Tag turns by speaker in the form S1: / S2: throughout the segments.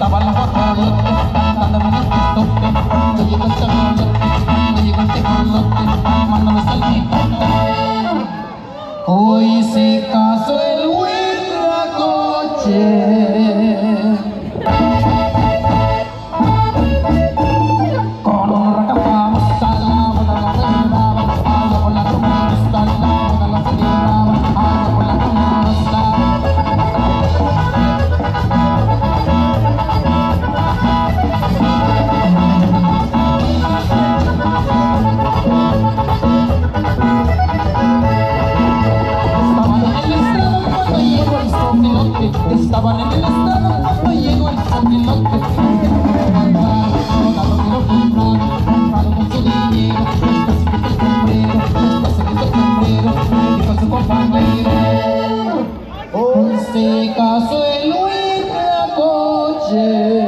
S1: estaban los guajolotes cantando en el pistote. Cuando llegó el chavalote, cuando llegó el tejolote, armándonos el bigote. Hoy se casó el huitlacoche. Estaban en el estrado cuando llegó el sopilote. Comprado con su dinero, está seguido el sombrero, dijo a su compañero. Hoy se casó el huitlacoche.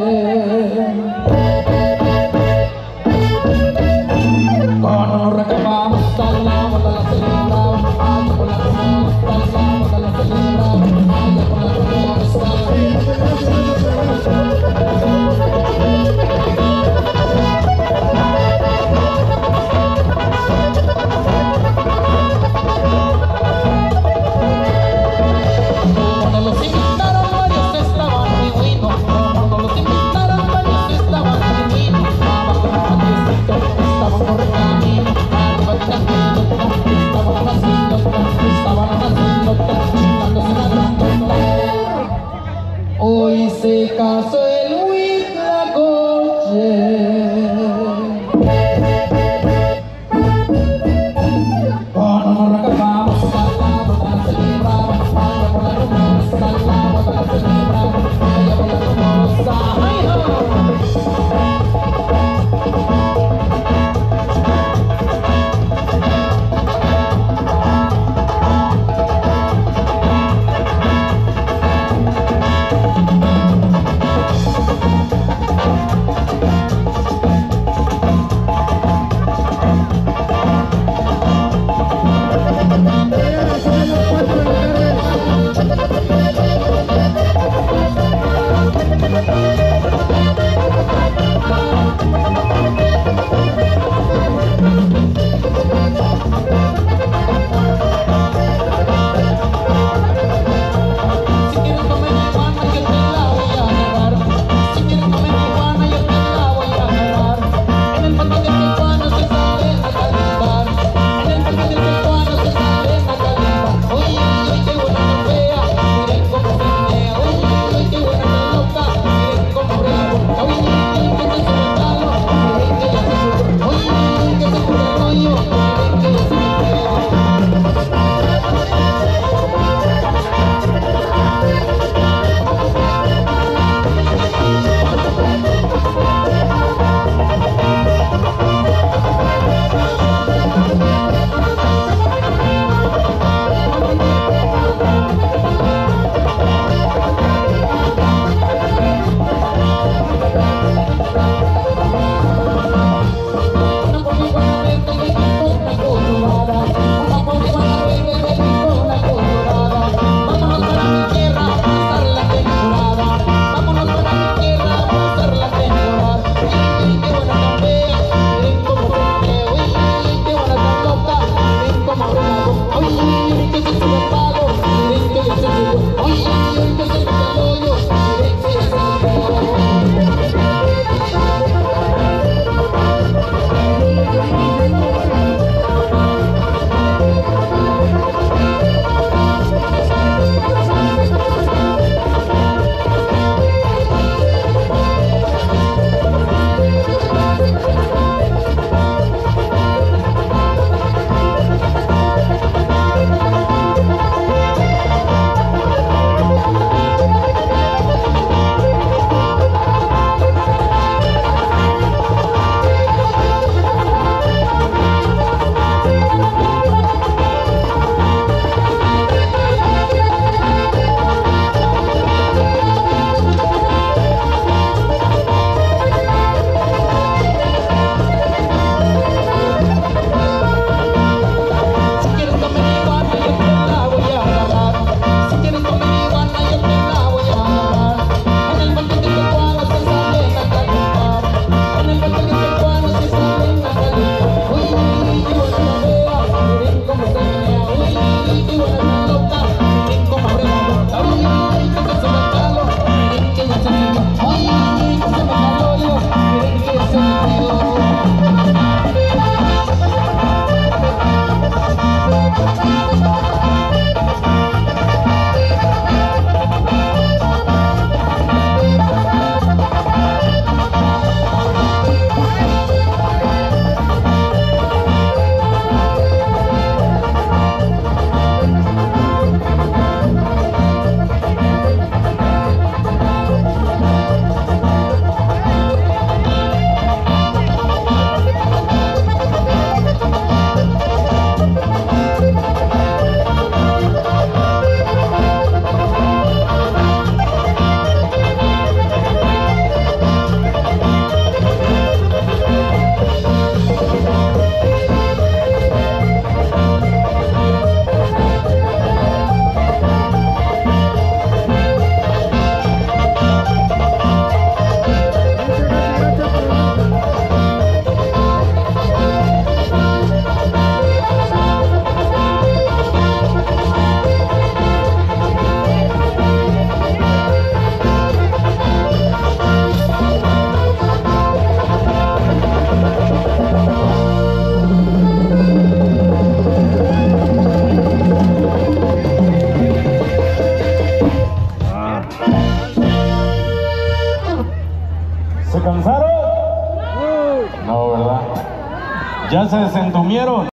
S1: Cuando nos recabamos al lado de la celebraba, allá por la costa, al lado de la celebraba, allá por la costa. Cuando los invitaron varios estaban reunidos, cuando los invitaron varios estaban reunidos, abajo en un patiecito estaban por el camino, arriba de la pelota estaban haciendo, chingándose una grandota. Hoy se casó el huitlacoche. Cuando nos recabamos al lado de la celebraba, allá por la costa, al lado de la celebraba, allá por la costa. ¡Ay, no!
S2: ¿Se cansaron? No, ¿verdad? ¿Ya se desentumieron?